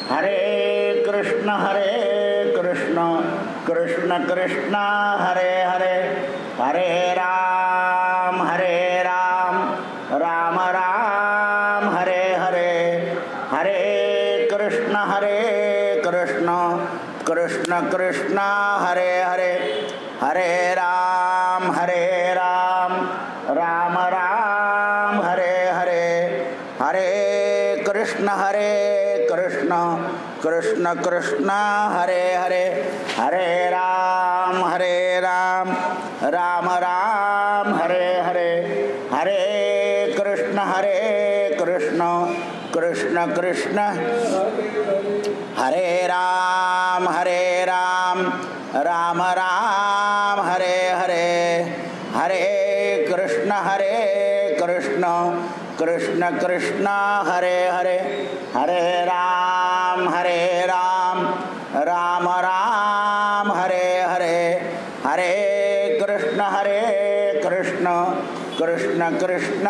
हरे कृष्ण कृष्ण कृष्ण हरे हरे, हरे राम राम राम हरे हरे, हरे कृष्ण कृष्ण कृष्ण हरे हरे, हरे राम राम राम हरे हरे, हरे कृष्ण कृष्ण कृष्ण हरे हरे, हरे राम राम राम हरे हरे, हरे कृष्ण कृष्ण कृष्ण हरे राम राम राम हरे हरे, हरे कृष्ण कृष्ण कृष्ण हरे हरे, हरे राम राम राम हरे हरे, हरे कृष्ण कृष्ण कृष्ण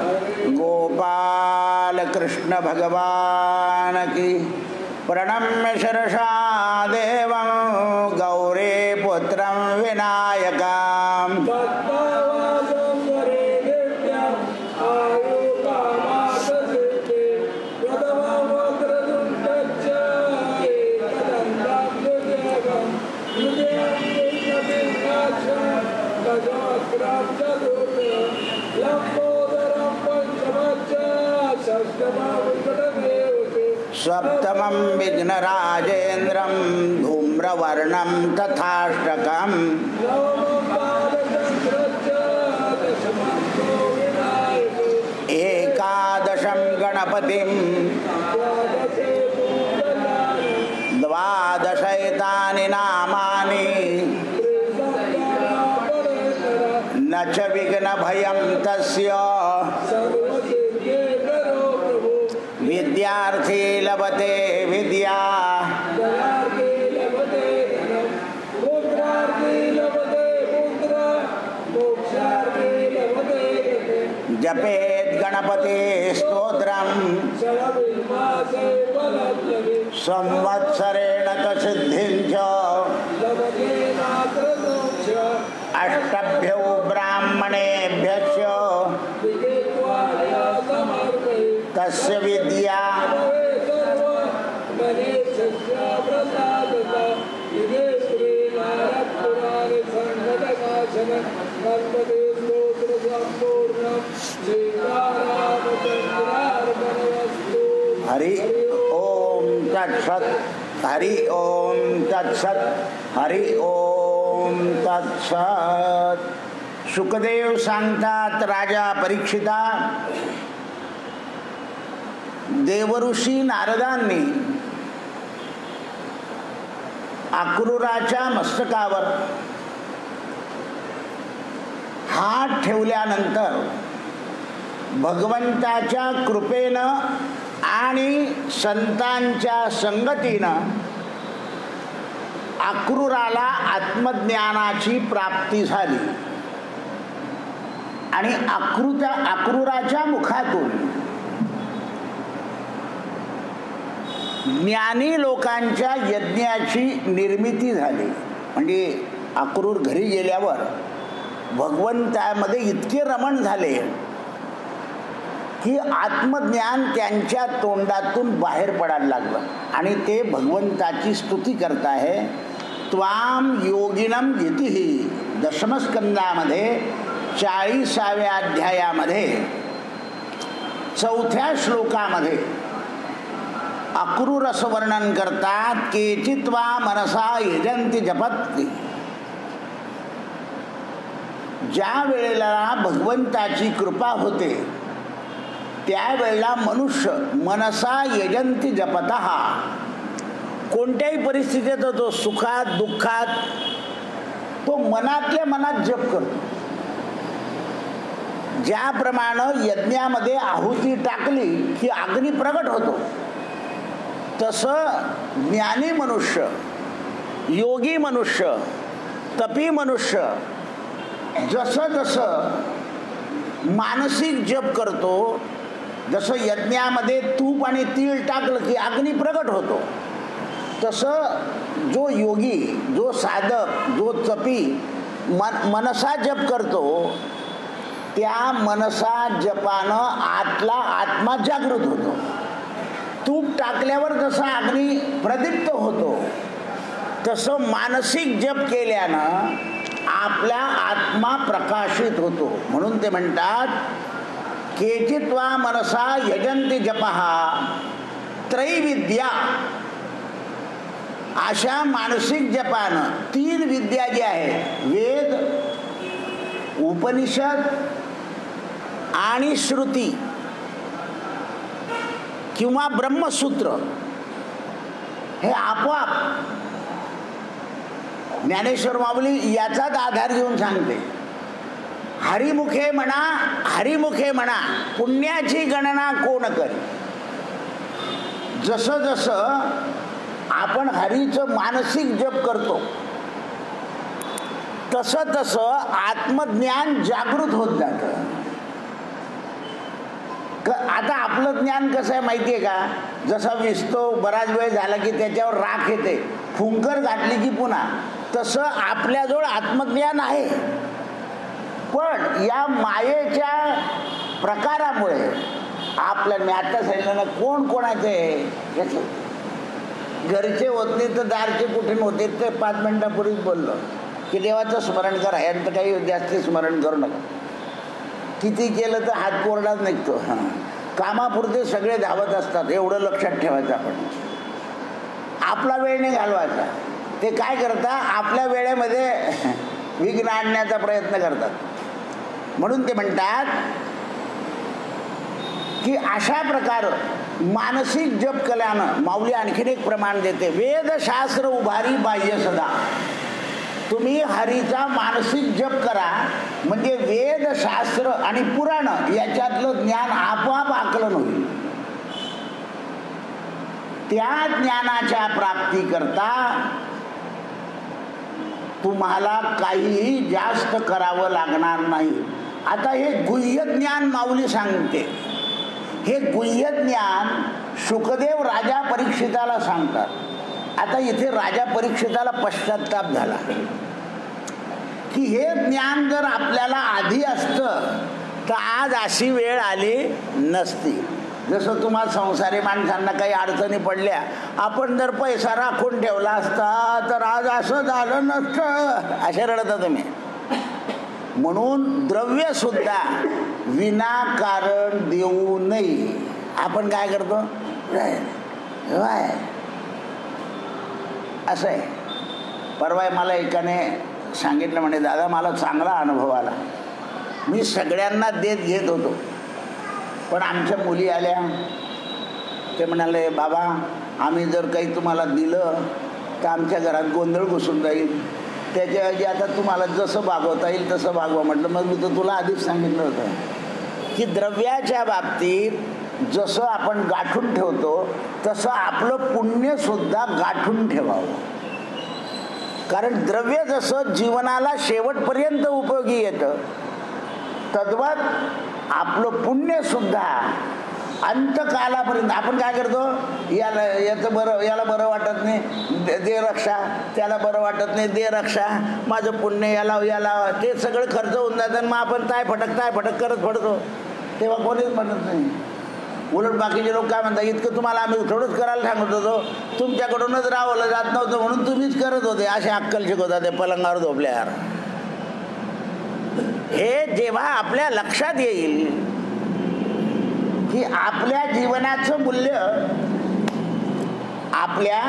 गोपाल कृष्ण भगवान की। प्रणम्य शिरसा देवं गौरी पुत्रं विनायकं, सप्तमं विघ्नराजेन्द्रं धूम्रवर्णं तथाष्टकम्, एकादशं गणपतिं द्वादशैतानि नामानि, न च विघ्नभयं तस्य विद्यार्थी लभते विद्या, जपेत गणपति स्तोत्रम् संवत्सरेण च सिद्धिं च, अष्टभ्यो ब्राह्मणेभ्यश्च तस्य विद्या हरि ओम तत्सत, हरि ओम तत्सत, हरि ओम तत्सत। शुकदेव सांगतात, राजा परीक्षिता, देवऋषी नारदांनी अक्रूराच्या मस्तकावर हात ठेवल्यानंतर भगवंताच्या कृपेनं आणि संतांच्या संगतीनं अक्रूराला आत्मज्ञानाची प्राप्ती झाली आणि अक्रूराच्या मुखातून ज्ञानी लोकांच्या यज्ञाची निर्मिती झाली. म्हणजे अक्रूर घरी गेल्यावर भगवंतामध्ये इतके रमण झाले की आत्मज्ञान त्यांच्या तोंडातून बाहेर पडायला लागलं आणि ते भगवंताची स्तुती करत आहे. त्वाम योगिनम इतिही दशमस्कंदामध्ये 40व्या अध्यायामध्ये 4थ्या श्लोकामध्ये अक्रूर असं वर्णन करतात की चित्वा मनसा यजंती जपती. ज्या वेळेला भगवंताची कृपा होते त्यावेळेला मनुष्य मनसा यजंती जपतः, कोणत्याही परिस्थितीत होतो, सुखात दुःखात, तो मनातल्या मनात जप करतो. ज्याप्रमाणे यज्ञामध्ये आहुती टाकली की अग्नी प्रगट होतो, तसं ज्ञानी मनुष्य, योगी मनुष्य, तपी मनुष्य जसं जसं मानसिक जप करतो जसं यज्ञामध्ये तूप आणि तीळ टाकलं की अग्नी प्रगट होतो, तसं जो योगी, जो साधक, जो जपी मनसा जप करतो, त्या मनसा जपानं आतला आत्मा जागृत होतो. तूप टाकल्यावर जसा अग्नी प्रदीप्त होतो, तसं मानसिक जप केल्यानं आपला आत्मा प्रकाशित होतो. म्हणून ते म्हणतात केचित्वा मनसा यजन्ति जपः त्रैविद्या. अशा मानसिक जपानं 3 विद्या जी आहे, वेद, उपनिषद आणि श्रुती किंवा ब्रह्मसूत्र, हे आपोआप ज्ञानेश्वर माऊली याचाच आधार घेऊन सांगते. हरिमुखे म्हणा, हरिमुखे म्हणा, पुण्याची गणना कोण करी. जसं जसं आपण हरीचं मानसिक जप करतो, तसं तसं आत्मज्ञान जागृत होत जातं. आता आपलं ज्ञान कसं आहे माहिती आहे का, जसा विसतो बराच वेळ झाला की त्याच्यावर राख येते, फुंकर घातली की पुन्हा, तसं आपल्याजवळ आत्मज्ञान आहे. पण या मायेच्या प्रकारामुळे आपल्या आता सांगितलं कोण कोणाचे याचं घरचे होत नाही तर दारचे कुठे नव्हते. ते 5 मिनिटापूर्वीच बोललो की देवाचं स्मरण करा, यांचं काही जास्त स्मरण करू नका. किती केलं तर हात कोरडाच निघतो. कामापुरते सगळे धावत असतात, एवढं लक्षात ठेवायचं. आपण आपला वेळ नाही घालवायचा. ते काय करतात, आपल्या वेळेमध्ये विघ्न आणण्याचा प्रयत्न करतात. म्हणून ते म्हणतात की अशा प्रकार मानसिक जप कल्यानं माऊली आणखीन एक प्रमाण देते. वेदशास्त्र उभारी बाह्य सदा. तुम्ही हरीचा मानसिक जप करा, म्हणजे वेदशास्त्र आणि पुराण याच्यातलं ज्ञान आपोआप आकलन होईल. त्या ज्ञानाच्या प्राप्ती करता तुम्हाला काहीही जास्त करावं लागणार नाही. आता हे गुह्य ज्ञान माऊली सांगते. हे गुह्य ज्ञान शुकदेव राजा परीक्षिताला सांगतात. आता इथे राजा परीक्षिताला पश्चाताप झाला की हे ज्ञान जर आपल्याला आधी असतं तर आज अशी वेळ आली नसती. जसं तुम्हाला संसारी माणसांना काही अडचणी पडल्या, आपण जर पैसा राखून ठेवला असता तर आज असं झालं नसतं, असे रडता तुम्ही. म्हणून द्रव्य सुद्धा विनाकारण देऊ नये. आपण काय करतो, असं आहे. परवा मला एकाने सांगितलं, म्हणे दादा मला चांगला अनुभव आला. मी सगळ्यांना देत घेत होतो, पण आमच्या मुली आल्या. ते म्हणाले बाबा आम्ही जर काही तुम्हाला दिलं तर आमच्या घरात गोंधळ घुसून जाईल, त्याच्याऐवजी आता तुम्हाला जसं भागवता येईल तसं भागवा. म्हटलं मग मी तर तुला आधीच सांगितलं होतं की द्रव्याच्या बाबतीत जसं आपण गाठून ठेवतो तसं आपलं पुण्य सुद्धा गाठून ठेवावं. कारण द्रव्य जसं जीवनाला शेवटपर्यंत उपयोगी येतं, तद्वत आपलं पुण्य सुद्धा अंतकालापर्यंत. आपण काय करतो, याला याचं बरं, याला बरं वाटत नाही दे रक्षा, त्याला बरं वाटत नाही दे रक्षा, माझं पुण्य याला याला, ते सगळं खर्च होऊन जातं. मग आपण ताय फटक करत पडतो, तेव्हा कोणीच म्हणत नाही. उलट बाकीचे लोक काय म्हणतात, इतकं तुम्हाला आम्ही थोडंच करायला सांगत होतो, तुमच्याकडूनच रावलं जात नव्हतं म्हणून तुम्हीच करत होते, असे अक्कल शिकवतात ते पलंगावर झोपल्यावर. हे जेव्हा आपल्या लक्षात येईल की आपल्या जीवनाचं मूल्य, आपल्या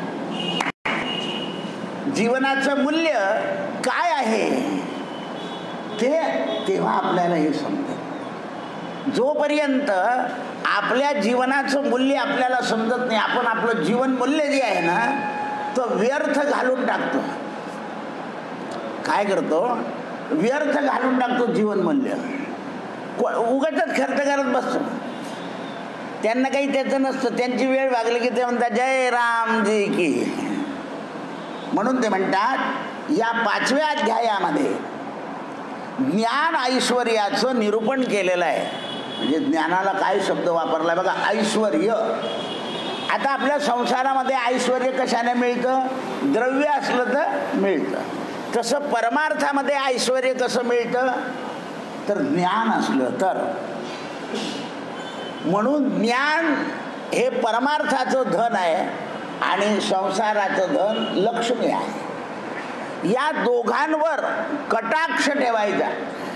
जीवनाचं मूल्य काय आहे ते, तेव्हा आपल्याला हे समजेल. जोपर्यंत आपल्या जीवनाचं मूल्य आपल्याला समजत नाही, आपण आपलं जीवन मूल्य जे आहे ना तो व्यर्थ घालून टाकतो. काय करतो, व्यर्थ घालून टाकतो जीवन मूल्य. उगाचच खर्च करत बसतो. त्यांना काही त्याचं नसतं. त्यांची वेळ भागली की ते म्हणतात जय रामजी की. म्हणून ते म्हणतात या 5व्या अध्यायामध्ये ज्ञान ऐश्वर्याचं निरूपण केलेलं आहे. म्हणजे ज्ञानाला काय शब्द वापरलाय बघा, ऐश्वर्य. आता आपल्या संसारामध्ये ऐश्वर्य कशाने मिळतं? द्रव्य असलं तर मिळतं. तसं परमार्थामध्ये ऐश्वर्य कसं मिळतं? तर ज्ञान असलं तर. म्हणून ज्ञान हे परमार्थाचं धन आहे आणि संसाराचं धन लक्ष्मी आहे. या दोघांवर कटाक्ष ठेवायचा,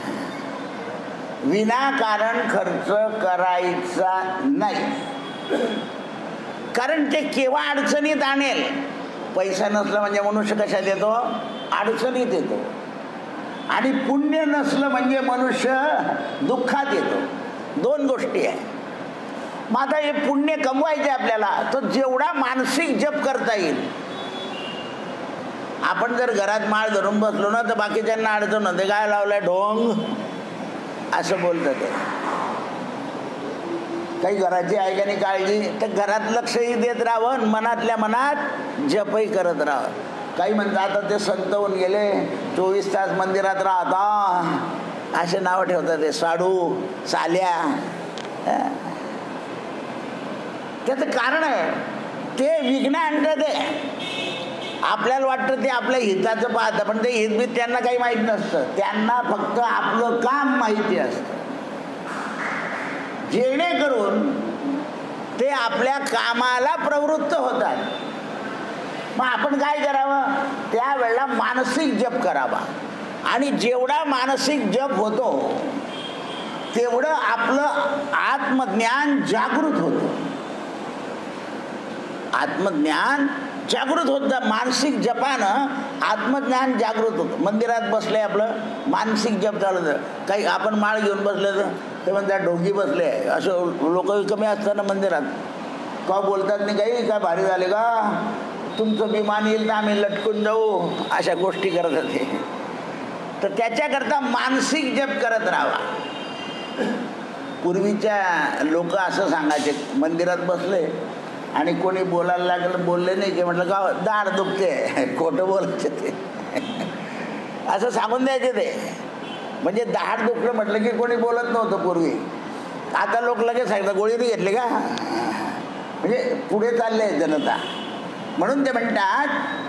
विनाकारण खर्च करायचा नाही. कारण ते केव्हा अडचणीत आणेल. पैसा नसला म्हणजे मनुष्य कशात येतो? अडचणीत येतो. आणि पुण्य नसलं म्हणजे मनुष्य दुःखात येतो. दोन गोष्टी आहे. मग आता हे पुण्य कमवायचे आपल्याला, तर जेवढा मानसिक जप करता येईल. आपण जर घरात माळ धरून बसलो ना तर बाकीच्यांना अडचण होते, काय लावलंय ढोंग असं बोलतात ते. काही घराची आहे का नाही काळजी, तर घरात लक्षही देत राहावं, मनातल्या मनात जपही करत राहावं. काही म्हणतात आता ते संत होऊन गेले, 24 तास मंदिरात राहता, असे नाव ठेवतात ते साडू साल्या. त्याचं कारण आहे ते विघ्न आणतं. ते आपल्याला वाटतं ते आपल्या हिताचं पाहतं, पण ते हित बीत त्यांना काही माहीत नसतं. त्यांना फक्त आपलं काम माहिती असतं. जेणेकरून ते आपल्या कामाला प्रवृत्त होतात. मग आपण काय करावं? त्यावेळेला मानसिक जप करावा. आणि जेवढा मानसिक जप होतो तेवढं आपलं आत्मज्ञान जागृत होतं. आत्मज्ञान जागृत होतं. मानसिक जपानं आत्मज्ञान जागृत होतं. मंदिरात बसले आपलं मानसिक जप चालू होतं. काही आपण माळ घेऊन बसले तर ते म्हणतात ढोंगी बसले, असं लोक कमी असतात ना मंदिरात. का बोलतात नाही काही, काय भारी झाले का, तुमचं विमान येईल तर आम्ही लटकून जाऊ, अशा गोष्टी करत होते. तर त्याच्याकरता मानसिक जप करत राहावा. पूर्वीच्या लोक असं सांगायचे, मंदिरात बसले आणि कोणी बोलायला लागलं, बोलले नाही की म्हटलं का दाढ दुखते, खोटं बोलायचे ते असं सांगून द्यायचे ते. म्हणजे दाढ दुखलं म्हटलं की कोणी बोलत नव्हतं पूर्वी. आता लोक लगेच सांगतात गोळी नाही घेतली का, म्हणजे पुढे चालले जनता. म्हणून ते म्हणतात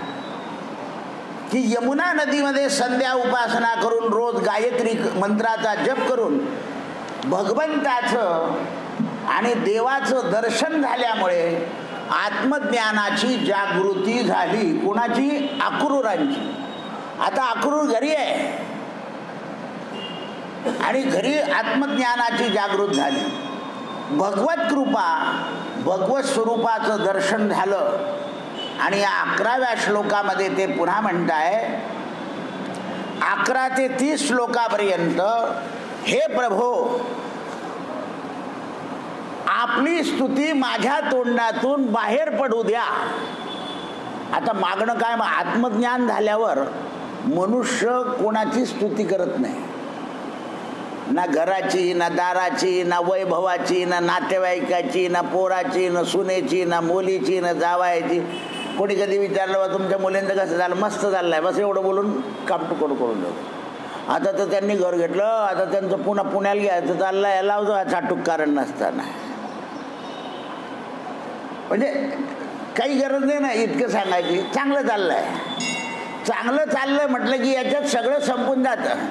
की यमुना नदीमध्ये संध्या उपासना करून, रोज गायत्री मंत्राचा जप करून भगवंताचं आणि देवाचं दर्शन झाल्यामुळे आत्मज्ञानाची जागृती झाली. कोणाची? अक्रूरांची. आता अक्रूर घरी आहे आणि घरी आत्मज्ञानाची जागृत झाली. भगवत कृपा, भगवत स्वरूपाचं दर्शन झालं. आणि या 11व्या श्लोकामध्ये ते पुन्हा म्हणताय, 11 ते 30 श्लोकापर्यंत, हे प्रभो आपली स्तुती माझ्या तोंडातून बाहेर पडू द्या. आता मागणं काय? आत्मज्ञान झाल्यावर मनुष्य कोणाची स्तुती करत नाही. ना घराची, ना दाराची, ना वैभवाची, ना नातेवाईकाची, ना पोराची, ना सुनेची, ना मुलीची, ना जावायची. कोणी कधी विचारलं बा तुमच्या मुलींचं कसं झालं? मस्त चाललंय, बस एवढं बोलून कापटुकड करून जाऊ. आता तर त्यांनी घर घेतलं, आता त्यांचं पुन्हा पुण्याला घ्यायचं चाललंय, याला लावतो चाटूक कारण नसताना. म्हणजे काही गरज नाही ना इतकं सांगायची. चांगलं चाललंय, चांगलं चाललंय म्हटलं की याच्यात सगळं संपून जातं.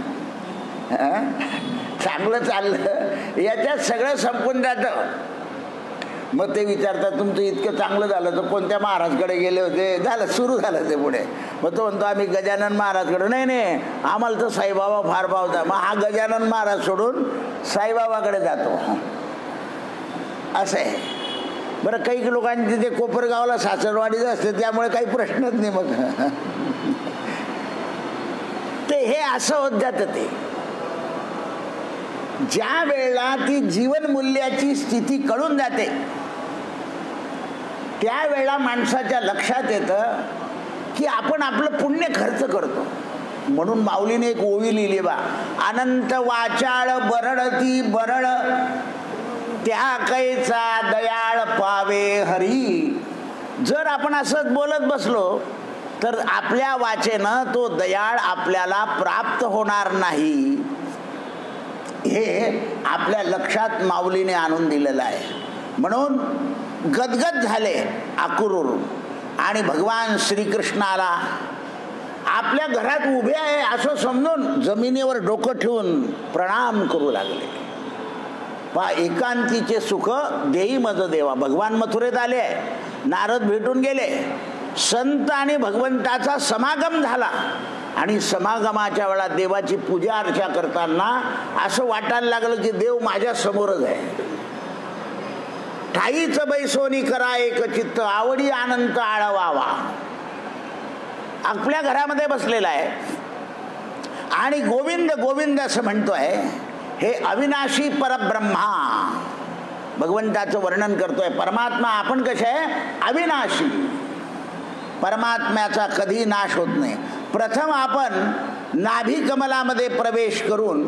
चांगलं चाललं याच्यात सगळं संपून जातं. मग ते विचारतात तुमचं इतकं चांगलं झालं तर कोणत्या महाराजकडे गेले होते? झालं, सुरू झालं ते पुढे. मग तो म्हणतो आम्ही गजानन महाराजकडे. नाही, आम्हाला तर साईबाबा फार भावता. मग हा गजानन महाराज सोडून साईबाबाकडे जातो. असं आहे. बरं, काही लोकांची ते कोपरगावला सासरवाडीच असते, त्यामुळे काही प्रश्नच नाही. मग ते हे असं होत जातं. ते ज्या वेळेला ती जीवन मूल्याची स्थिती कळून जाते त्यावेळेला माणसाच्या लक्षात येतं की आपण आपलं पुण्य खर्च करतो. म्हणून माऊलीने एक ओवी लिहिली बा, अनंत वाचाळ बरडती बरड त्या कैचा दयाळ पावे हरी. जर आपण असंच बोलत बसलो तर आपल्या वाचेनं तो दयाळ आपल्याला प्राप्त होणार नाही. हे आपल्या लक्षात माऊलीने आणून दिलेलं आहे. म्हणून गदगद झाले आकुरूर आणि भगवान श्रीकृष्णाला आपल्या घरात उभे आहे असं समजून जमिनीवर डोकं ठेवून प्रणाम करू लागले. पा एकांतीचे सुख देई मज देवा. भगवान मथुरेत आले, नारद भेटून गेले, संत आणि भगवंताचा समागम झाला आणि समागमाच्या वेळा देवाची पूजा अर्चा करताना असं वाटायला लागलं की देव माझ्या समोरच आहे. ठाईच बैसोनी करा एक चित्त, आवडी आनंद आळवावा. आपल्या घरामध्ये बसलेला आहे आणि गोविंद गोविंद असं म्हणतोय. हे अविनाशी परब्रह्मा भगवंताचं वर्णन करतोय. परमात्मा आपण कसे आहे? अविनाशी. परमात्म्याचा कधी नाश होत नाही. प्रथम आपण नाभी कमलामध्ये प्रवेश करून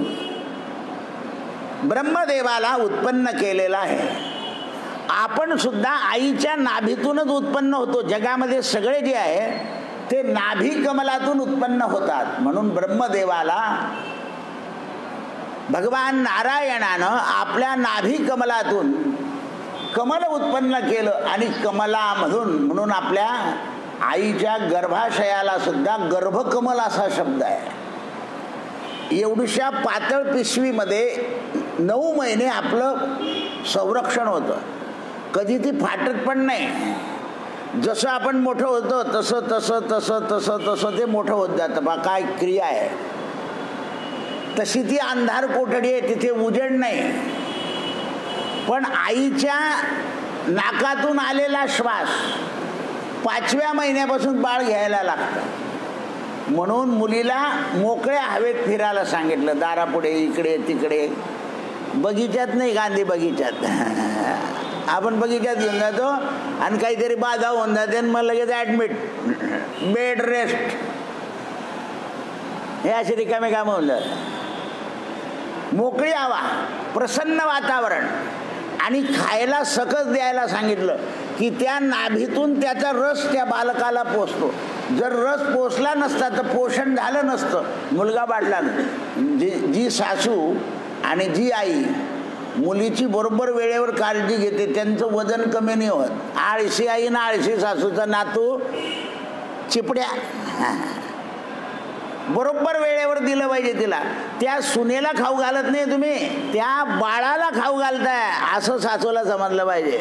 ब्रह्मदेवाला उत्पन्न केलेला आहे. आपण सुद्धा आईच्या नाभीतूनच उत्पन्न होतो. जगामध्ये सगळे जे आहे ते नाभी कमलातून उत्पन्न होतात. म्हणून ब्रह्मदेवाला भगवान नारायणानं आपल्या नाभी कमलातून कमल उत्पन्न केलं आणि कमलामधून म्हणून आपल्या आईच्या गर्भाशयाला सुद्धा गर्भकमल असा शब्द आहे. एवढीशा पातळ पिशवीमध्ये 9 महिने आपलं संरक्षण होतं. कधी ती फाटत पण नाही. जसं आपण मोठं होतो तसं तसं तसं तसं तसं ते मोठं होत जातं. बा काय क्रिया आहे. तशी ती अंधार कोठडी आहे, तिथे उजेड नाही. पण आईच्या नाकातून आलेला श्वास 5व्या महिन्यापासून बाळ घ्यायला लागतं. म्हणून मुलीला मोकळ्या हवेत फिरायला सांगितलं. दारापुढे इकडे तिकडे. बगीच्यात नाही, गांधी बगीच्यात. आपण बगीच्यात घेऊन जातो आणि काहीतरी बाधा होऊन जाते आणि मग लगेच ॲडमिट, बेड रेस्ट, हे असे रिकामे कामं होऊन जातात. मोकळी हवा, प्रसन्न वातावरण आणि खायला सकस द्यायला सांगितलं की त्या नाभीतून त्याचा रस त्या बालकाला पोचतो. जर रस पोचला नसता तर पोषण झालं नसतं, मुलगा वाढला नाही. जी सासू आणि जी आई मुलीची बरोबर वेळेवर काळजी घेते त्यांचं वजन कमी नाही होत. आळशी आई ना आळशी सासूचा नातू चिपड्या. बरोबर वेळेवर दिलं पाहिजे तिला. त्या सुनेला खाऊ घालत नाही तुम्ही, त्या बाळाला खाऊ घालताय असं सासूला समजलं पाहिजे.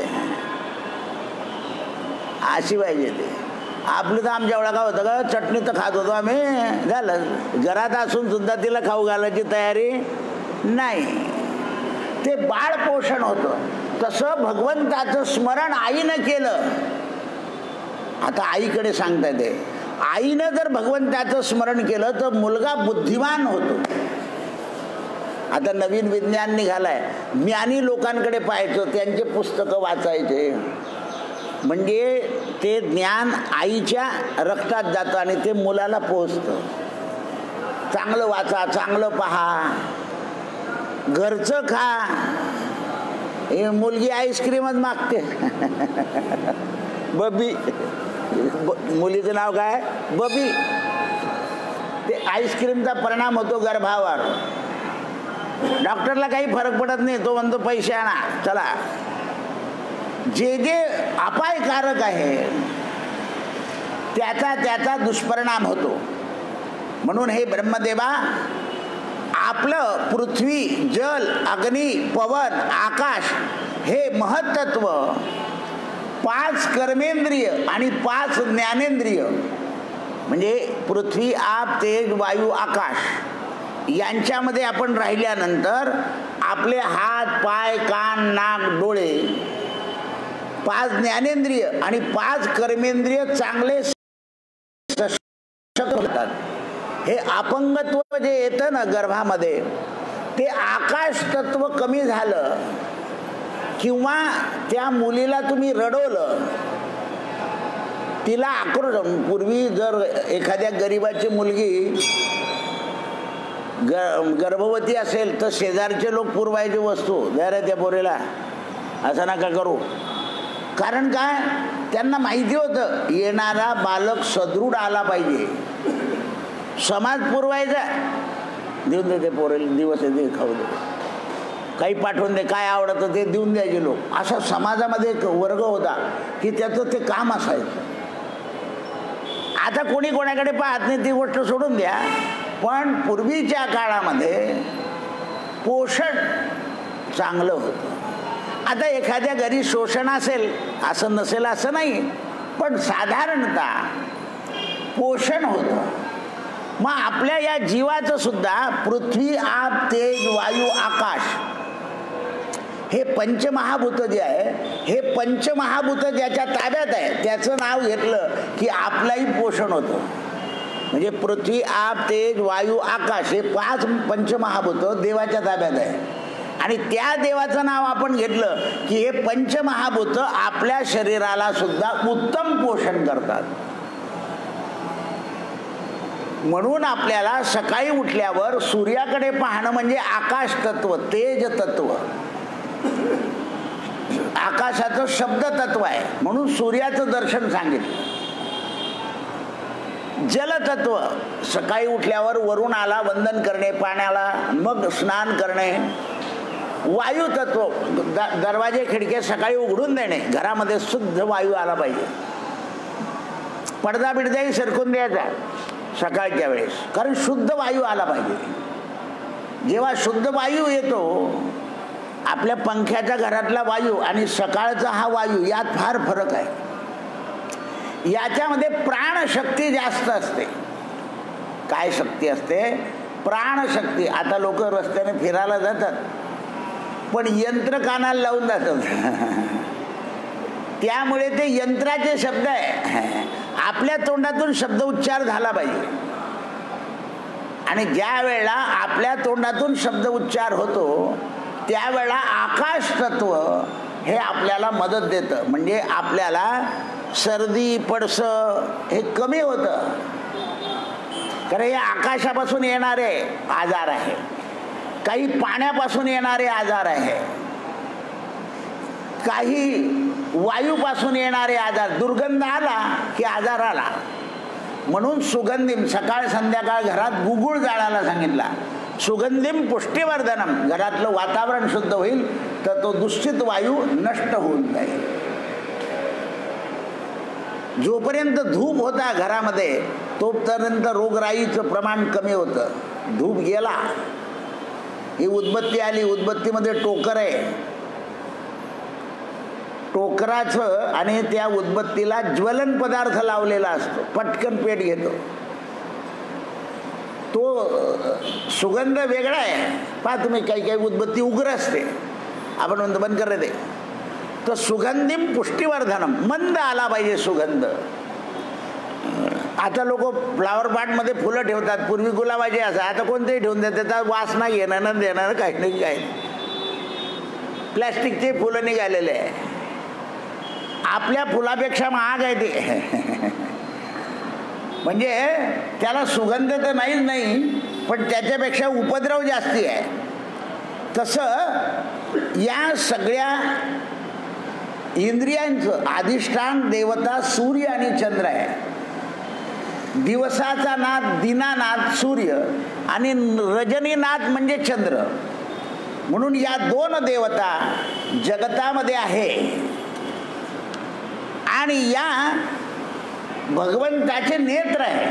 अशी पाहिजे ते. आपलं तर आमच्या एवढा का होतं का, चटणी तर खात होतो आम्ही, झालं. घरात असून सुद्धा तिला खाऊ घालायची तयारी नाही. ते बाळ पोषण होतं. तसं भगवंताचं स्मरण आईनं केलं. आता आईकडे सांगताय ते, आईनं जर भगवंताचं स्मरण केलं तर मुलगा बुद्धिमान होतो. आता नवीन विज्ञान निघालाय. ज्ञानी लोकांकडे पाहायचं, त्यांचे पुस्तकं वाचायचे, म्हणजे ते ज्ञान आईच्या रक्तात जातं आणि ते मुलाला पोहोचतं. चांगलं वाचा, चांगलं पहा, घरचं खा. हे मुलगी आईस्क्रीमच मागते. बबी, मुलीचं नाव काय? बबी. ते आईस्क्रीमचा परिणाम होतो गर्भावर. डॉक्टरला काही फरक पडत नाही, तो म्हणतो पैसे आणा चला. जे जे अपायकारक आहे त्याचा दुष्परिणाम होतो. म्हणून हे ब्रह्मदेवा, आपलं पृथ्वी, जल, अग्नी, पवन, आकाश हे महत्त्व 5 कर्मेंद्रिय आणि 5 ज्ञानेंद्रिय म्हणजे पृथ्वी, आप, तेज, वायू, आकाश यांच्यामध्ये आपण राहिल्यानंतर आपले हात, पाय, कान, नाक, डोळे 5 ज्ञानेंद्रिय आणि 5 कर्मेंद्रिय चांगले सशक्त होतात. हे अपंगत्व जे येतं ना गर्भामध्ये, ते आकाश तत्व कमी झालं किंवा त्या मुलीला तुम्ही रडवलं, तिला आक्रोश. पूर्वी जर एखाद्या गरिबाची मुलगी गर्भवती असेल तर शेजारचे लोक पुरवायची वस्तू, द्या रे त्या पोरीला, असं नका करू. कारण काय, त्यांना माहिती होतं येणारा बालक सदृढ आला पाहिजे. समाज पुरवायचा, देऊन देते पोरेल, दिवस येते खाऊ दे. काही पाठवून दे, काय आवडतं ते देऊन द्यायचे लोक. असा समाजामध्ये एक वर्ग होता की त्याचं ते काम असायचं. आता कोणी कोणाकडे पाहत नाही, ती गोष्ट सोडून द्या. पण पूर्वीच्या काळामध्ये पोषण चांगलं होतं. आता एखाद्या घरी शोषण असेल असं नसेल असं नाही, पण साधारणतः पोषण होतं. मग आपल्या या जीवाचं सुद्धा पृथ्वी, आप, तेज, वायू, आकाश हे पंचमहाभूत जे आहे, हे पंचमहाभूत ज्याच्या ताब्यात आहे त्याचं नाव घेतलं की आपलंही पोषण होतं. म्हणजे पृथ्वी, आप, तेज, वायू, आकाश हे 5 पंचमहाभूत देवाच्या ताब्यात आहे. आणि त्या देवाचं नाव आपण घेतलं की हे पंचमहाभूत आपल्या शरीराला सुद्धा उत्तम पोषण करतात. म्हणून आपल्याला सकाळी उठल्यावर सूर्याकडे पाहणं म्हणजे आकाश तत्व, तेज तत्व, आकाशाचं शब्द तत्व आहे. म्हणून सूर्याचं दर्शन सांगितलं. जलतत्व, सकाळी उठल्यावर वरून आला वंदन करणे पाण्याला, मग स्नान करणे. वायू तत्व, दरवाजे खिडके सकाळी उघडून देणे, घरामध्ये शुद्ध वायू आला पाहिजे. पडदा बिडदाही सरकून द्यायचा सकाळच्या वेळेस, कारण शुद्ध वायू आला पाहिजे. जेव्हा शुद्ध वायू येतो, आपल्या पंख्याच्या घरातला वायू आणि सकाळचा हा वायू यात फार फरक आहे. याच्यामध्ये प्राणशक्ती जास्त असते. काय शक्ती असते? प्राणशक्ती. आता लोक रस्त्याने फिरायला जातात पण यंत्र कानाला लावून जातात त्यामुळे ते यंत्राचे शब्द आहे. आपल्या तोंडातून शब्द उच्चार झाला पाहिजे. आणि ज्या वेळेला आपल्या तोंडातून शब्द उच्चार होतो त्यावेळेला आकाश तत्व हे आपल्याला मदत देतं. म्हणजे आपल्याला सर्दी पडस हे कमी होतं. कारण हे आकाशापासून येणारे आजार आहे, काही पाण्यापासून येणारे आजार आहे, काही वायूपासून येणारे आजार. दुर्गंध आला की आजार आला. म्हणून सुगंधिम, सकाळ संध्याकाळ घरात गुगुळ जाळायला सांगितला. सुगंधिम पुष्टिवर्धनम, घरातलं वातावरण शुद्ध होईल तर तो दूषित वायू नष्ट होऊन जाईल. जोपर्यंत धूप होता घरामध्ये तोपर्यंत रोगराईचं प्रमाण कमी होतं. धूप गेला, ही उदबत्ती आली, उदबत्तीमध्ये टोकर आहे, टोकराचं आणि त्या उदबत्तीला ज्वलन पदार्थ लावलेला असतो, पटकन पेट घेतो. तो सुगंध वेगळा आहे. पहा तुम्ही, काही काही उदबत्ती उग्र असते, आपण म्हणतो बंद कर दे. तर सुगंधिम पुष्टिवर्धनम, मंद आला पाहिजे सुगंध. आता लोक फ्लावर पॉट मध्ये फुलं ठेवतात, पूर्वी गुलाबाचे असं, आता कोणतेही ठेवून देतात, त्याचा वास नाही घेणं ना देणार, काही नाही काय. प्लॅस्टिकचे फुलं निघालेले आहे, आपल्या फुलापेक्षा महाग आहे ते. म्हणजे त्याला सुगंध तर नाहीच नाही, पण त्याच्यापेक्षा उपद्रव जास्ती आहे. तसं या सगळ्या इंद्रियांचं अधिष्ठान देवता सूर्य आणि चंद्र आहे. दिवसाचा नाथ दिनानाथ सूर्य आणि रजनीनाथ म्हणजे चंद्र. म्हणून या 2 देवता जगतामध्ये आहे. आणि या भगवंताचे नेत्र आहे.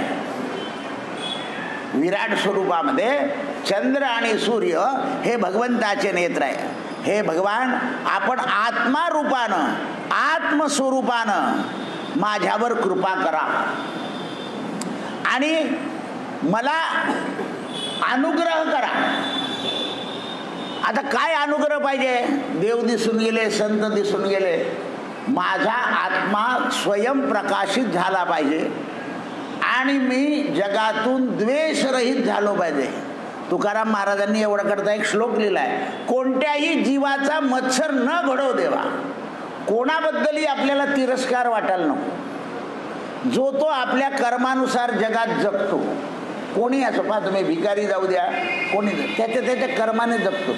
विराट स्वरूपामध्ये चंद्र आणि सूर्य हे भगवंताचे नेत्र आहे. हे भगवान, आपण आत्मा रूपानं, आत्मस्वरूपानं माझ्यावर कृपा करा आणि मला अनुग्रह करा. आता काय अनुग्रह पाहिजे? देव दिसून गेले, संत दिसून गेले, माझा आत्मा स्वयं प्रकाशित झाला पाहिजे आणि मी जगातून द्वेषरहित झालो पाहिजे. तुकाराम महाराजांनी एवढा करता एक श्लोक लिहिलाय, कोणत्याही जीवाचा मत्सर न घडव देवा. कोणाबद्दलही आपल्याला तिरस्कार वाटायला नको. जो तो आपल्या कर्मानुसार जगात जगतो. कोणी असो, पहा तुम्ही भिकारी जाऊ द्या, कोणी त्याच्या त्याच्या कर्माने जगतो.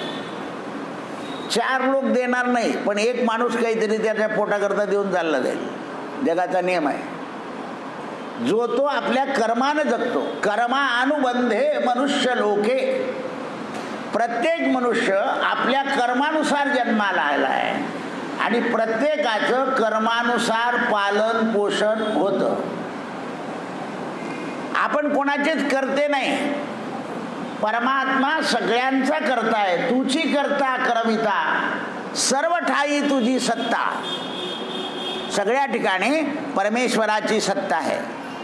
4 लोक देणार नाही, पण एक माणूस काहीतरी त्याच्या पोटाकरता देऊन चालला जाईल. जगाचा नियम आहे. जो तो आपल्या कर्माने जगतो. कर्मा अनुबंधे मनुष्य लोके, प्रत्येक मनुष्य आपल्या कर्मानुसार जन्माला आला आहे आणि प्रत्येकाचं कर्मानुसार पालन पोषण होतं. आपण कोणाचेच करते नाही. परमात्मा सगळ्यांचा करता आहे. तुची करता करविता सर्व ठाई तुझी सत्ता. सगळ्या ठिकाणी परमेश्वराची सत्ता आहे.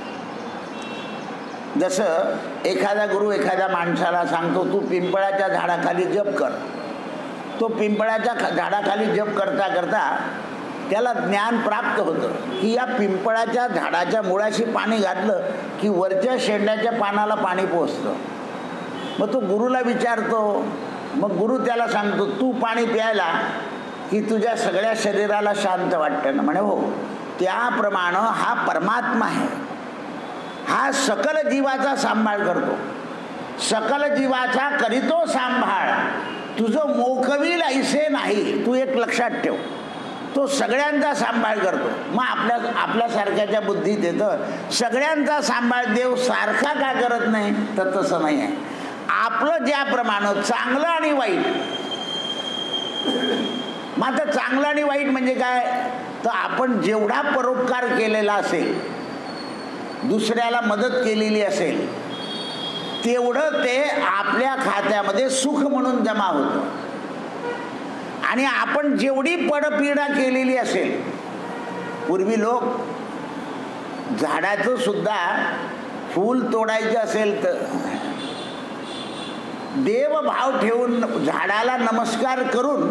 जसं एखादा गुरु एखाद्या माणसाला सांगतो तू पिंपळाच्या झाडाखाली जप कर. तो पिंपळाच्या झाडाखाली जप करता करता त्याला ज्ञान प्राप्त होतं की या पिंपळाच्या झाडाच्या मुळाशी पाणी घातलं की वरच्या शेंड्याच्या पानाला पाणी पोचतं. मग तो गुरुला विचारतो. मग गुरु त्याला सांगतो तू पाणी प्यायला की तुझ्या सगळ्या शरीराला शांत वाटतं ना. म्हणे हो. त्याप्रमाणे हा परमात्मा आहे. हा सकल जीवाचा सांभाळ करतो. सकल जीवाचा करीतो सांभाळ. तुझं मोकवील ऐसे नाही. तू एक लक्षात ठेव. तो सगळ्यांचा सांभाळ करतो. मग आपल्यासारख्याच्या बुद्धीत येतं सगळ्यांचा सांभाळ देव सारखा का करत नाही. तर तसं नाही आहे. आपलं ज्याप्रमाणे चांगलं आणि वाईट. मग आता चांगलं आणि वाईट म्हणजे काय. तर आपण जेवढा परोपकार केलेला असेल, दुसऱ्याला मदत केलेली असेल, तेवढं ते आपल्या खात्यामध्ये सुख म्हणून जमा होतं. आणि आपण जेवढी पडपीडा केलेली असेल. पूर्वी लोक झाडाचं सुद्धा फूल तोडायचं असेल तर देवभाव ठेवून झाडाला नमस्कार करून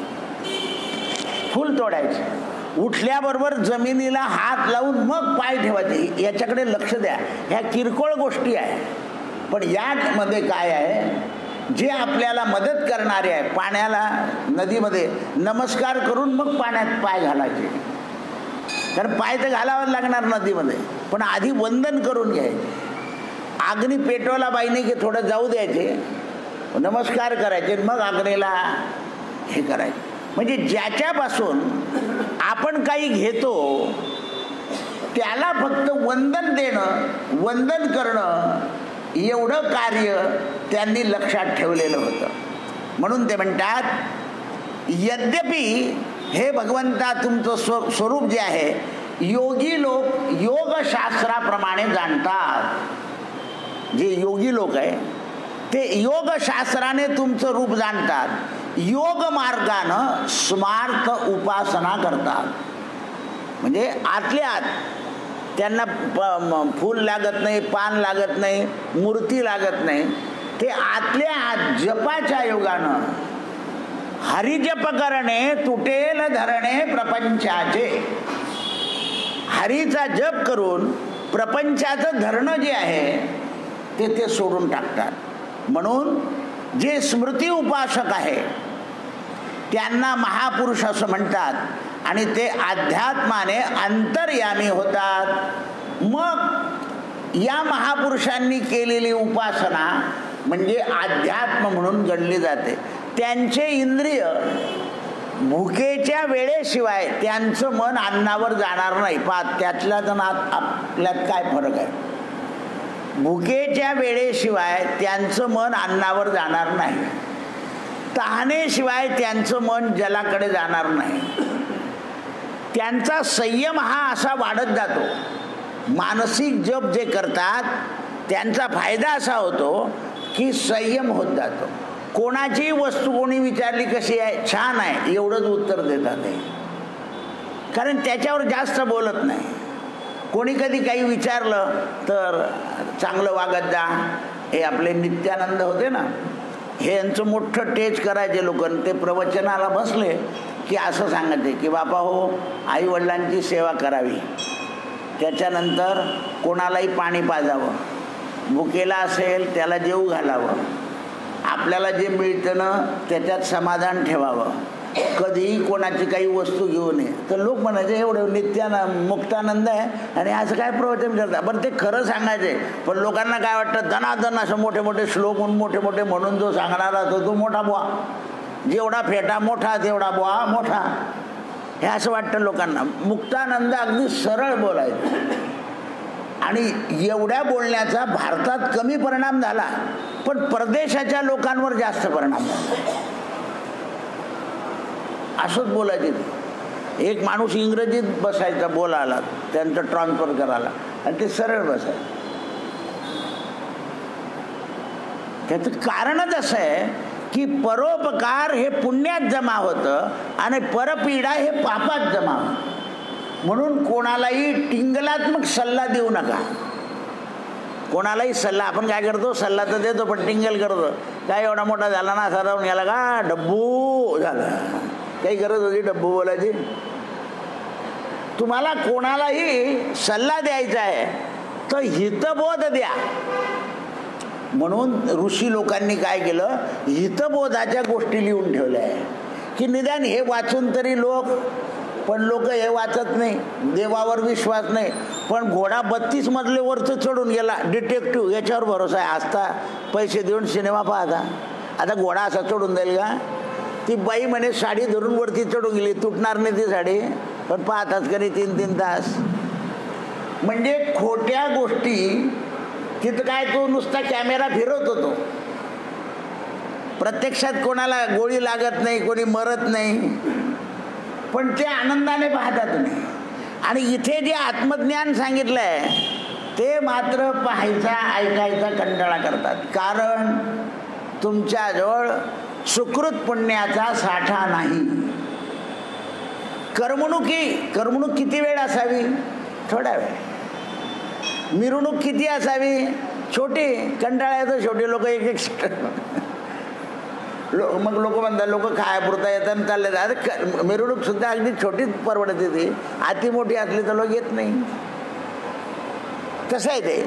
फूल तोडायचे. उठल्याबरोबर जमिनीला हात लावून मग पाय ठेवायचे. याच्याकडे लक्ष द्या. ह्या किरकोळ गोष्टी आहे. पण यामध्ये काय आहे, जे आपल्याला मदत करणारे आहे पाण्याला नदीमध्ये नमस्कार करून मग पाण्यात पाय घालायचे. कारण पाय तर घालावं लागणार नदीमध्ये, पण आधी वंदन करून घ्यायचे. अग्नी पेटवायला बाईने की थोडं जाऊ द्यायचे, नमस्कार करायचे, मग अग्नीला हे करायचे. म्हणजे ज्याच्यापासून आपण काही घेतो त्याला फक्त वंदन देणं, वंदन करणं एवढं कार्य त्यांनी लक्षात ठेवलेलं होतं. म्हणून ते म्हणतात यद्यपि हे भगवंता तुमचं स्वरूप जे आहे योगी लोक योगशास्त्राप्रमाणे जाणतात. जे योगी लोक आहे ते योगशास्त्राने तुमचं रूप जाणतात. योग मार्गानं स्मार्थ उपासना करतात. म्हणजे आतल्या आत त्यांना फूल लागत नाही, पान लागत नाही, मूर्ती लागत नाही. ते आतल्या आत जपाच्या योगानं हरिजप करणे तुटेल धरणे प्रपंचाचे. हरीचा जप करून प्रपंचाचं धरणं जे आहे ते सोडून टाकतात. म्हणून जे स्मृती उपासक आहे त्यांना महापुरुष असं म्हणतात. आणि ते अध्यात्माने अंतर्यामी होतात. मग या महापुरुषांनी केलेली उपासना म्हणजे अध्यात्म म्हणून गणली जाते. त्यांचे इंद्रिय भुकेच्या वेळेशिवाय त्यांचं मन अन्नावर जाणार नाही. त्यातल्या आपल्यात काय फरक आहे. भुकेच्या वेळेशिवाय त्यांचं मन अन्नावर जाणार नाही. तहानेशिवाय त्यांचं मन जलाकडे जाणार नाही. त्यांचा संयम हा असा वाढत जातो. मानसिक जप जे करतात त्यांचा फायदा असा होतो की संयम होत जातो. कोणाची वस्तू कोणी विचारली कशी आहे, छान आहे, एवढंच उत्तर देतात. कारण त्याच्यावर जास्त बोलत नाही. कोणी कधी काही विचारलं तर चांगलं वागत जा. हे आपले नित्यानंद होते ना, हे यांचं मोठं टेच करायचे लोक. ते प्रवचनाला बसले की असं सांगायचे की बापा हो, आई वडिलांची सेवा करावी, त्याच्यानंतर कोणालाही पाणी पाजावं, भुकेला असेल त्याला जेवू घालावं, आपल्याला जे मिळतं ना त्याच्यात समाधान ठेवावं, कधीही कोणाची काही वस्तू घेऊ नये. तर लोक म्हणायचे एवढं मुक्तानंद आहे आणि असं काय प्रवचन करतात. बरं ते खरं सांगायचे, पण लोकांना काय वाटतं दनादन असं मोठे मोठे श्लोक मोठे मोठे म्हणून जो सांगणारा असतो तो मोठा बुवा. जेवढा फेटा मोठा तेवढा बुवा मोठा, हे असं वाटतं लोकांना. मुक्तानंद अगदी सरळ बोलायचं आणि एवढ्या बोलण्याचा भारतात कमी परिणाम झाला. पण परदेशाच्या लोकांवर जास्त परिणाम झाला. असंच बोलायचे. एक माणूस इंग्रजीत बसायचा बोलायला, त्यांचं ट्रान्सफर करायला, आणि ते सरळ बसायचं. त्याचं कारणच असं आहे की परोपकार हे पुण्यात जमा होतं आणि परपीडा हे पापात जमा होतं. म्हणून कोणालाही टिंगलात्मक सल्ला देऊ नका. कोणालाही सल्ला, आपण काय करतो, सल्ला तर देतो पण टिंगल करतो. काय एवढा मोठा झाला ना, असा जाऊन गेला का डब्बू झाला, काही गरज होती डब्बू बोलायची? तुम्हाला कोणालाही सल्ला द्यायचा आहे तर हितबोध द्या. म्हणून ऋषी लोकांनी काय केलं, हितबोधाच्या गोष्टी लिहून ठेवल्या आहे की निदान हे वाचून तरी लोक, पण लोक हे वाचत नाही, देवावर विश्वास नाही. पण घोडा 32 मजले वरचं चढून गेला, डिटेक्टिव्ह याच्यावर भरोसा आहे, आस्था पैसे देऊन सिनेमा पाहता. आता घोडा असा चढून जाईल का? ती बाई म्हणे साडी धरून वरती चढून गेली, तुटणार नाही ती साडी, पण पाहतात कधी 3-3 तास. म्हणजे खोट्या गोष्टी. तिथं काय, तो नुसता कॅमेरा फिरवत होतो, प्रत्यक्षात कोणाला गोळी लागत नाही, कोणी मरत नाही, पण ते आनंदाने पाहता तुम्ही. आणि इथे जे आत्मज्ञान सांगितलंय ते मात्र पाहायचा ऐकायचा कंटाळा करतात. कारण तुमच्याजवळ सुकृत पुण्याचा साठा नाही. करमणूक किती वेळ असावी? थोडा वेळ. मिरवणूक किती असावी? छोटी. कंटाळा येतो शेवटी. लोक एक मग लोक म्हणतात, लोक खायापुरता येतात चालले. अरे मिरवणूक सुद्धा अगदी छोटीच परवडते. ती अति मोठी असली तर लोक येत नाही. कसं आहे ते.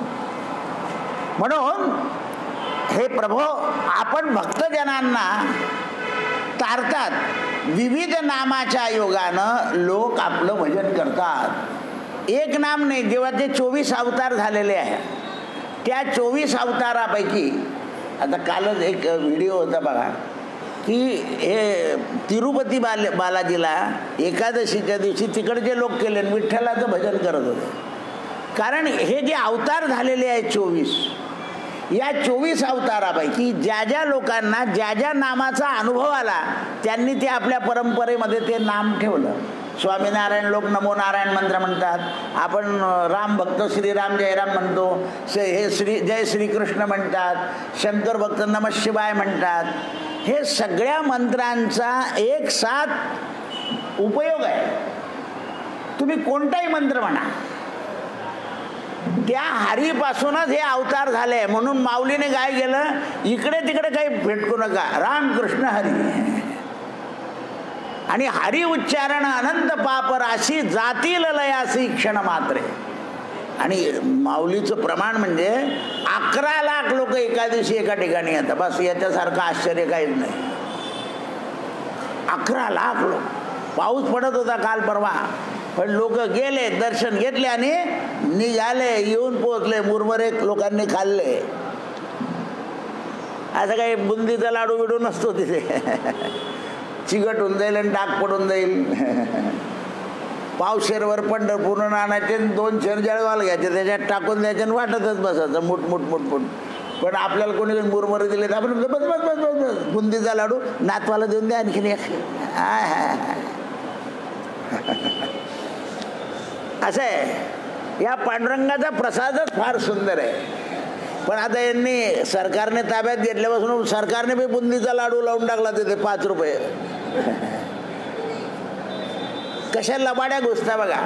म्हणून हे प्रभो, आपण भक्तजनांना तारतात. विविध नामाच्या योगानं लोक आपलं भजन करतात. एक नाम नाही. जेव्हा ते 24 अवतार झालेले आहे, त्या 24 अवतारापैकी आता कालच एक व्हिडिओ होता बघा, की हे तिरुपती बालाजीला एकादशीच्या दिवशी तिकडचे लोक केले, विठ्ठलाचं भजन करत होते. कारण हे जे अवतार झालेले आहेत 24, या 24 अवतारापैकी ज्या ज्या लोकांना ज्या ज्या नामाचा अनुभव आला त्यांनी ते आपल्या परंपरेमध्ये ते नाम ठेवलं. स्वामीनारायण लोक नमो नारायण मंत्र म्हणतात. आपण राम भक्त श्रीराम जयराम म्हणतो. हे जय श्रीकृष्ण म्हणतात. शंकर भक्त नमः शिवाय म्हणतात. हे सगळ्या मंत्रांचा एक साथ उपयोग आहे. तुम्ही कोणताही मंत्र म्हणा, त्या हरीपासूनच हे अवतार झाले. म्हणून माऊलीने काय केलं, इकडे तिकडे काही भेटकू नका, राम कृष्ण हरी. आणि हरी उच्चारण अनंत पाप राशी जातील लयासी क्षण मात्रे. आणि माऊलीचं प्रमाण म्हणजे 11 लाख लोक एका दिवशी एका ठिकाणी येतात. बस याच्यासारखं आश्चर्य काहीच नाही. 11 लाख लोक. पाऊस पडत होता काल परवा, पण लोक गेले, दर्शन घेतले आणि निघाले. येऊन पोहोचले. मुरमुरे लोकांनी खाल्ले. असं काही बुंदीचा लाडू बिडू नसतो तिथे. चिकट होऊन जाईल आणि डाग पडून जाईल. पावशेरवर पंढरपूरून आणायचे, 2 शेर जळगावला घ्यायचे, त्याच्यात टाकून द्यायचे आणि वाटतच बसायचं मुठ मुठ मुठ मुठ. पण आपल्याला कोणी मुरमुरे दिले तर आपण बस बस बस बस बुंदीचा लाडू नातवाला देऊन द्या आणखीन एक. असं आहे. या पांडुरंगाचा प्रसादच फार सुंदर आहे. पण आता यांनी सरकारने ताब्यात घेतल्यापासून सरकारने बी बुंदीचा लाडू लावून टाकला तिथे 5 रुपये. कशा लबाड्या गोष्ट बघा,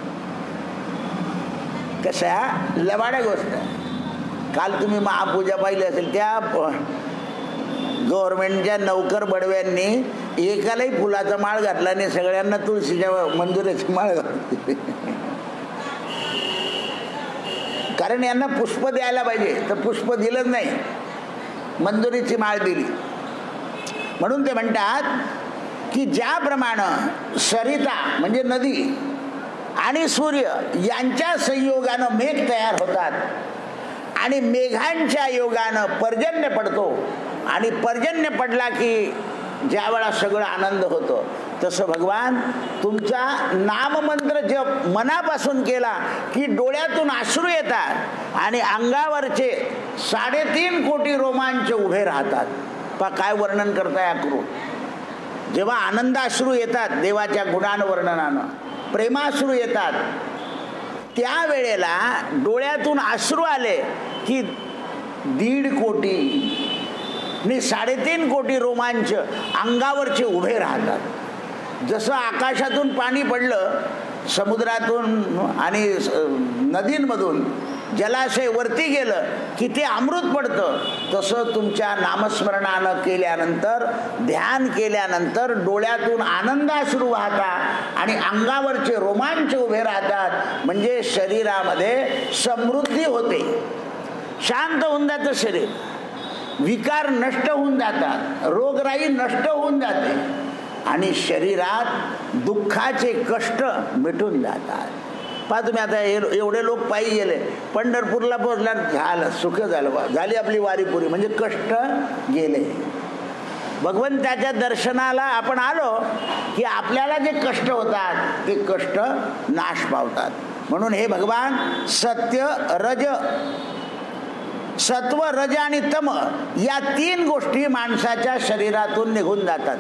कशा लबाड्या गोष्ट. काल तुम्ही महापूजा पाहिली असेल. त्या गव्हर्नमेंटच्या नौकर बडव्यांनी एकालाही फुलाचा माळ घातला आणि सगळ्यांना तुळशीच्या मंजुऱ्याची माळ घातली. कारण यांना पुष्प द्यायला पाहिजे तर पुष्प दिलंच नाही, मंजुरीची माळ दिली. म्हणून ते म्हणतात की ज्याप्रमाणे सरिता म्हणजे नदी आणि सूर्य यांच्या संयोगानं मेघ तयार होतात आणि मेघांच्या योगानं पर्जन्य पडतो आणि पर्जन्य पडला की ज्या वेळा सगळं आनंद होतो तसं भगवान तुमचा नाममंत्र जप मनापासून केला की डोळ्यातून अश्रू येतात आणि अंगावरचे 3.5 कोटी रोमांच उभे राहतात. पा काय वर्णन करताय अक्रू. जेव्हा आनंदाश्रू येतात देवाच्या गुणांवर्णनानं, प्रेमाश्रू येतात, त्यावेळेला डोळ्यातून अश्रू आले की 1.5 कोटी आणि 3.5 कोटी रोमांच अंगावरचे उभे राहतात. जसं आकाशातून पाणी पडलं समुद्रातून आणि नदींमधून, जलाशय वरती गेलं की ते अमृत पडतं, तसं तुमच्या नामस्मरणानं केल्यानंतर, ध्यान केल्यानंतर डोळ्यातून आनंदाश्रू वाहतात आणि अंगावरचे रोमांच उभे राहतात. म्हणजे शरीरामध्ये समृद्धी होते, शांत होऊन जातं शरीर, विकार नष्ट होऊन जातात, रोगराई नष्ट होऊन जाते आणि शरीरात दुःखाचे कष्ट मिटून जातात. पहा तुम्ही आता एवढे लोक पायी गेले, पंढरपूरला पोहोचला, झालं सुख झालं, झाली आपली वारी पुरी, म्हणजे कष्ट गेले. भगवंताच्या दर्शनाला आपण आलो की आपल्याला जे कष्ट होतात ते कष्ट नाश पावतात. म्हणून हे भगवान सत्य, रज, सत्व, रज आणि तम या 3 गोष्टी माणसाच्या शरीरातून निघून जातात.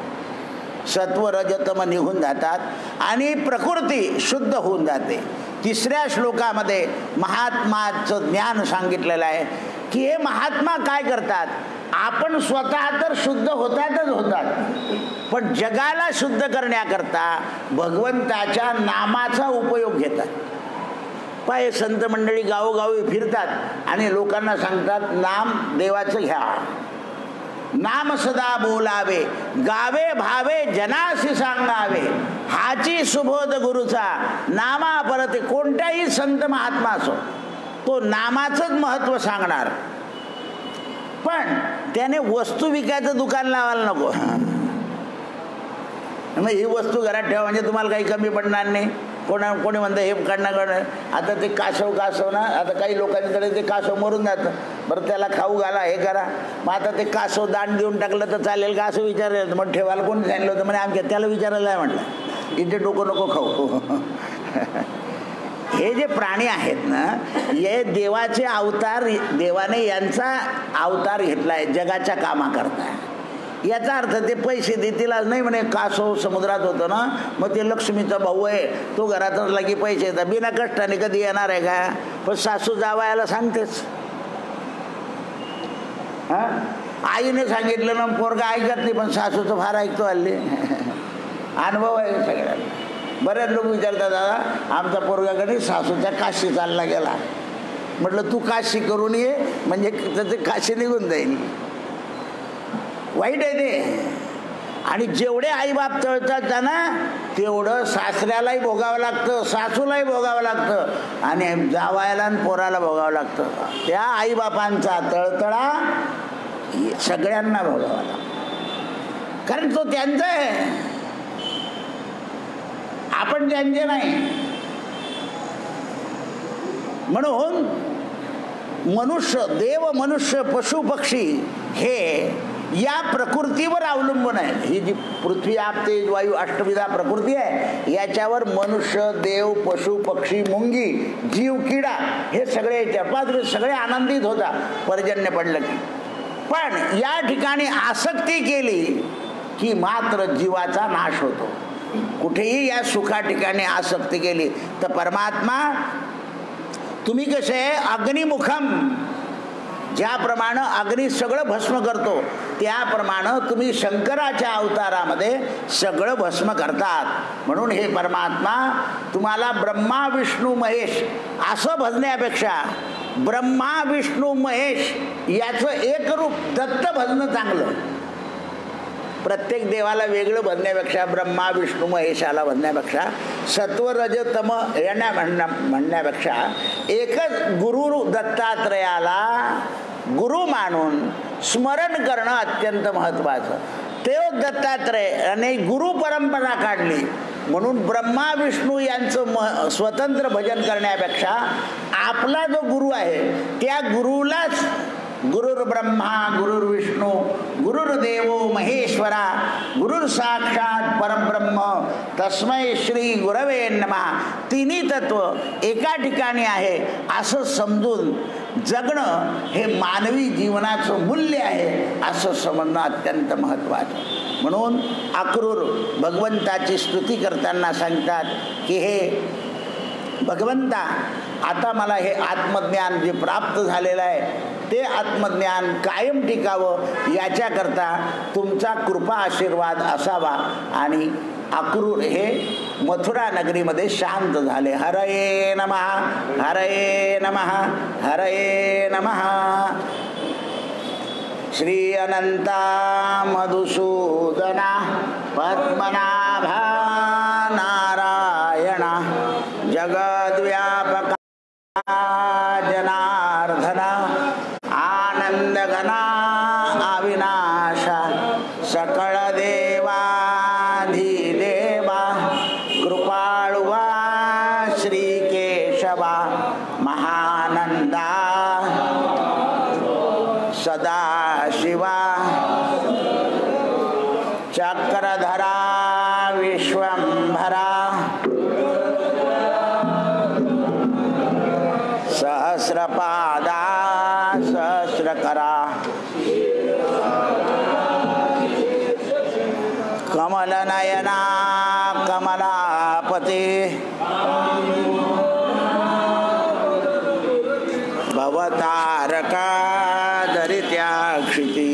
सत्व, रज, तम निघून जातात आणि प्रकृती शुद्ध होऊन जाते. 3ऱ्या श्लोकामध्ये महात्माचं ज्ञान सांगितलेलं आहे की हे महात्मा काय करतात, आपण स्वतः तर शुद्ध होतात, पण जगाला शुद्ध करण्याकरता भगवंताच्या नामाचा उपयोग घेतात. पाय संत मंडळी गावोगावी फिरतात आणि लोकांना सांगतात नाम देवाचं घ्या, नाम सदा बोलावे, गावे भावे जनासी सांगावे, हाची सुबोध गुरुचा नामा परते. कोणताही संत महात्मा असो तो नामाचंच महत्व सांगणार, पण त्याने वस्तू विकायचं दुकान लावायला नको. मग ही वस्तू घरात ठेवा म्हणजे तुम्हाला काही कमी पडणार नाही. कोणी म्हणतं हे काढणं, आता ते कासव ना, आता काही लोकांकडे ते कासव मरून जातं, बरं त्याला खाऊ घाला, हे करा, मग आता ते कासव दान देऊन टाकलं तर चालेल का असं विचारायचं. मग ठेवायला कोणी सांगितलं होतं म्हणे आमच्या, त्याला विचारायला म्हटलं इथे डोकं नको खाऊ. हे जे प्राणी आहेत ना, हे देवाचे अवतार, देवाने यांचा अवतार घेतलाय जगाच्या कामाकरता. याचा अर्थ ते पैसे देतीलच नाही म्हणे. कासव समुद्रात होतो ना, मग ते लक्ष्मीचा भाऊ आहे, तो घरात असला की पैसे येतात, बिना कष्टाने कधी येणार आहे का. पण सासू जावयाला सांगतेच. हा, आईने सांगितलं ना पोरगा ऐकत नाही, पण सासूचं फार ऐकतो हल्ली. अनुभव आहे सगळ्यांना. बरेच लोक विचारतात दादा आमचा पोरगा कधी सासूच्या काशी चालला गेला. म्हटलं तू काशी करून ये म्हणजे त्याचं काशी निघून जाईल. वाईट आहे ते. आणि जेवढे आईबाप तळतात त्यांना तेवढं सासऱ्यालाही भोगावं लागतं, सासूलाही भोगावं लागतं आणि जावायला आणि पोराला भोगावं लागतं. त्या आईबापांचा तळतळा सगळ्यांना भोगावा लागतो, कारण तो त्यांचा आहे, आपण त्यांचे नाही. म्हणून मनुष्य, देव, मनुष्य, पशु, पक्षी हे या प्रकृतीवर अवलंबून आहे. ही जी पृथ्वी, आप, तेज, वायू अष्टविधा प्रकृती आहे, याच्यावर मनुष्य, देव, पशु, पक्षी, मुंगी, जीव, किडा हे सगळे सगळे आनंदित होता पर्जन्य पडलं की. पण या ठिकाणी आसक्ती केली की मात्र जीवाचा नाश होतो. कुठेही या सुखा ठिकाणी आसक्ती केली तर परमात्मा, तुम्ही कसे अग्निमुखम, ज्याप्रमाणे अग्नी सगळं भस्म करतो त्याप्रमाणे तुम्ही शंकराच्या अवतारामध्ये सगळं भस्म करतात. म्हणून हे परमात्मा तुम्हाला ब्रह्मा विष्णू महेश असं भजण्यापेक्षा ब्रह्मा विष्णू महेश याचं एक रूप दत्त भजणं चांगलं. प्रत्येक देवाला वेगळं भजण्यापेक्षा, ब्रह्मा विष्णू महेशाला भजण्यापेक्षा, सत्व रज तम यांना म्हणण्यापेक्षा एकच गुरु दत्तात्रयाला गुरु मानून स्मरण करणं अत्यंत महत्त्वाचं. तेच दत्तात्रयाने गुरु परंपरा काढली. म्हणून ब्रह्मा विष्णू यांचं स्वतंत्र भजन करण्यापेक्षा आपला जो गुरु आहे त्या गुरुलाच गुरुर्ब्रह्मा गुरुर्विष्णू गुरुर्देवो महेश्वरा गुरुर साक्षात परब्रह्म तस्मै श्री गुरवे नमः. तिन्ही तत्व एका ठिकाणी आहे असं समजून जगणं हे मानवी जीवनाचं मूल्य आहे असं समजणं अत्यंत महत्त्वाचं. म्हणून अक्रूर भगवंताची स्तुती करताना सांगतात की हे भगवंता, आता मला हे आत्मज्ञान जे प्राप्त झालेलं आहे ते आत्मज्ञान कायम टिकावं याच्याकरता तुमचा कृपा आशीर्वाद असावा. आणि अक्रूर हे मथुरा नगरीमध्ये शांत झाले. हरये नमः हरये नमः हरये नमः. श्री अनंता मधुसूदना पद्मनाभा नारायणा जगद्व्यापका जनार्दना आनंदघना अविनाशा सकळ देवाधिदेवा कृपाळुवा श्री केशवा महानंदा सदाशिवा चक्रधरा विश्वंभरा सहस्रपादा सहस्रकरा कमलनयना कमलापते भवतारका दरित्याक्षिती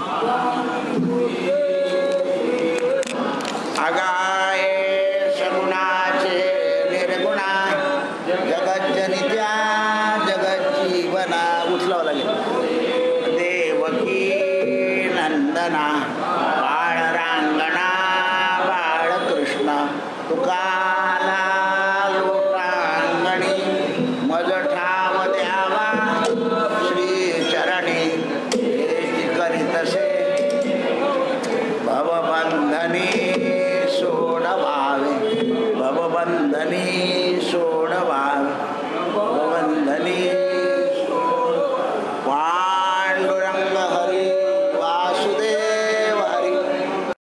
अगाये सगुणाचे निर्गुणा जगज्जनित्या जगज्जीवना. उचलावं लागेल. देवकी नंदना बाळरांगणा बाळकृष्ण तुकाला लोटांगणी मज